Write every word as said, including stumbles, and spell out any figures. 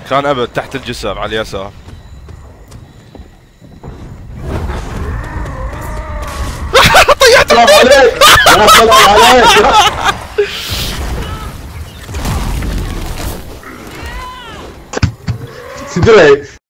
كان ابد تحت الجسر على اليسار. طيحت سلام عليك يا سلام عليك. تدري